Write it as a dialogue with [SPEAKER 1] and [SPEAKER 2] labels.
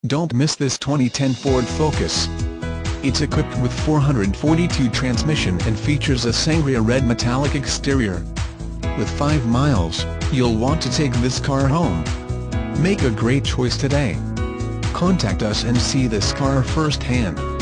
[SPEAKER 1] Don't miss this 2010 Ford Focus. It's equipped with 442 transmission and features a sangria red metallic exterior. With 5 miles, you'll want to take this car home. Make a great choice today. Contact us and see this car firsthand.